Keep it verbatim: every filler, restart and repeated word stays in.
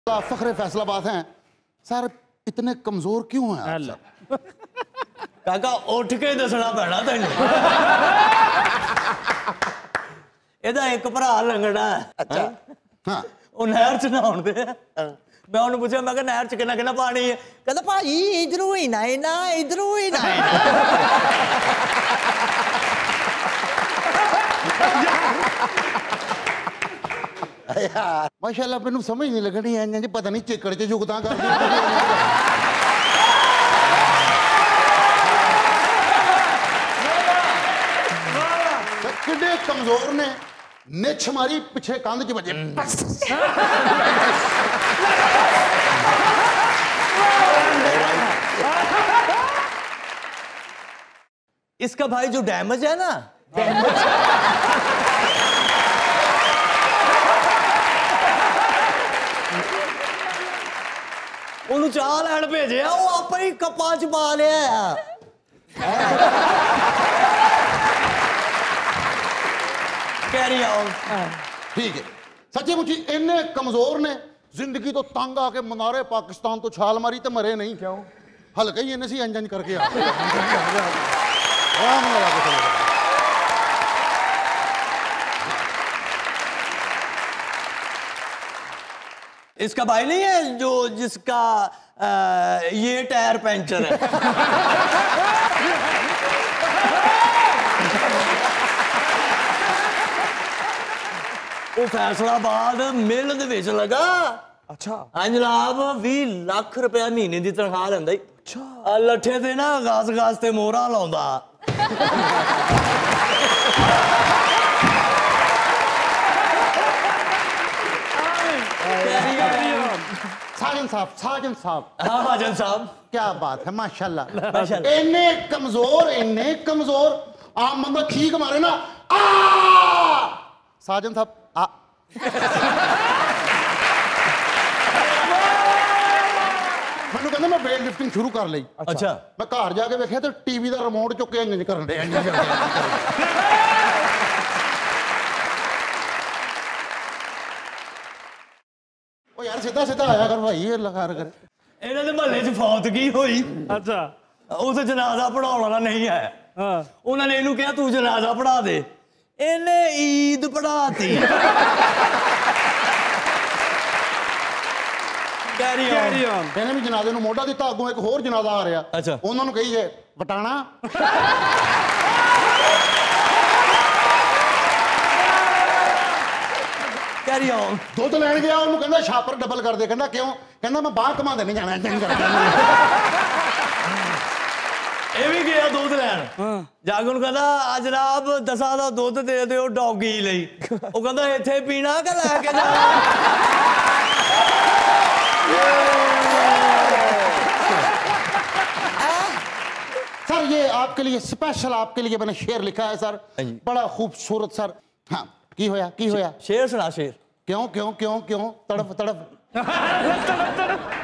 फखरे फैसलाबाद हैं सर, इतने कमजोर क्यों हैं आप? काका उठ के दसना पैना तेन। ਇਹਦਾ ਇੱਕ ਭਰਾ ਲੰਗੜਾ ਹੈ। अच्छा हाँ ਉਹ ਨਹਿਰ ਚ ਨਹਾਉਣ ਦੇ। ਮੈਂ ਉਹਨੂੰ ਪੁੱਛਿਆ, ਮੈਂ ਕਿਹਾ ਨਹਿਰ ਚ ਕਿੰਨਾ ਕਿੰਨਾ ਪਾਣੀ ਹੈ? ਕਹਿੰਦਾ ਭਾਈ ਇਧਰੋਂ ਹੀ ਨਾ ਨਾ ਇਧਰੋਂ ਹੀ ਨਾ। यार माशाल्लाह मैनू समझ नहीं लगनी है जी, पता नहीं चिकड़ च जुगतां कर किड्डे कमजोर ने, निछ मारी पिछे कंध च बजे। इसका भाई जो डैमेज है ना, डैमेज ਉਹਨੂੰ ਚਾਹ ਲੈਣ ਭੇਜਿਆ, ਉਹ ਆਪੇ ਹੀ ਕੱਪਾਂ ਚ ਪਾ ਲਿਆ। Carry on. ठीक है, सच्ची मुच्ची इन्ने कमजोर ने, जिंदगी तो तंग आके मनारे पाकिस्तान तो छाल मारी तो मरे नहीं। क्यों? हल्का ही इन्हें सी अंजन करके आ इसका भाई नहीं है जो जिसका आ, ये टायर पंचर है। वो फैसलाबाद मिल दे विच लगा। अच्छा हाँ जनाब, बीस लाख रुपया महीने की तनख्वाह लैंदा। अच्छा लट्ठे ते ना गास गास ते मोहरा लाउंदा। साजन साहब, साजन साहब। हाँ साजन साहब, क्या बात है माशाल्लाह। इन्ने कमजोर, इन्ने कमजोर, आम बंदा ठीक मारे ना आ साजन साहब आ मैनू कहंदा मैं वेट लिफ्टिंग शुरू कर ली। अच्छा मैं घर जाके वेख्या तो टीवी का रिमोट चुक के इंज करन दे। ओ यार सीधा सीधा आया कर भाई, ये लगा कर। ਇਹਨਾਂ ਦੇ ਮਹੱਲੇ 'ਚ ਫੌਤਗੀ ਹੋਈ। ਅੱਛਾ ਉਸ ਜਨਾਜ਼ਾ ਪੜਾਉਣ ਵਾਲਾ ਨਹੀਂ ਹੈ। ਹਾਂ ਉਹਨਾਂ ਨੇ ਇਹਨੂੰ ਕਿਹਾ ਤੂੰ ਜਨਾਜ਼ਾ ਪੜਾ ਦੇ, ਇਹਨੇ ਈਦ ਪੜਾਤੀ। Carry on. ਇਹਨੇ ਵੀ ਜਨਾਜ਼ੇ ਨੂੰ ਮੋਢਾ ਦਿੱਤਾ, ਅੱਗੋਂ ਇੱਕ ਹੋਰ ਜਨਾਜ਼ਾ ਆ ਰਿਹਾ। ਅੱਛਾ ਉਹਨਾਂ ਨੂੰ ਕਹੀਏ ਵਟਾਣਾ। Carry on. दुध लैन गया, ਉਹਨੂੰ ਕਹਿੰਦਾ ਛਾਪਰ ਡਬਲ ਕਰ ਦੇ। ਕਹਿੰਦਾ ਕਿਉਂ? ਕਹਿੰਦਾ ਮੈਂ ਬਾਹਰ ਕਮਾਉਂਦੇ ਨਹੀਂ ਜਾਣਾ। ਇਹ ਵੀ ਗਿਆ ਦੁੱਧ ਲੈਣ। ਜਾ ਕੇ ਉਹਨੂੰ ਕਹਿੰਦਾ ਆ ਜਨਾਬ ਦਸਾਂ ਦਾ ਦੁੱਧ ਦੇ ਦਿਓ ਡੌਗੀ ਲਈ। ਉਹ ਕਹਿੰਦਾ ਇੱਥੇ ਪੀਣਾ ਕਿ ਲੈ ਕੇ ਜਾਣਾ? सर ये आपके लिए स्पेशल, आपके लिए मैंने शेर लिखा है सर, बड़ा खूबसूरत सर। हाँ की होया की होया? शेर सुना शेर। क्यों क्यों क्यों क्यों? तड़फ तड़फ तड़फ तड़फ